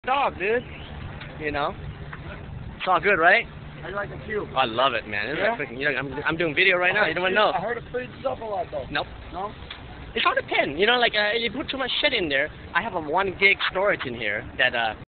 dog, dude. You know? It's all good, right? How you like the cube? I love it, man. Yeah? Freaking, you know, I'm doing video right now. You don't want to know. I heard it feeds up a lot, though. Nope. No? It's hard to pin. You know, like, you put too much shit in there. I have a 1 gig storage in here that,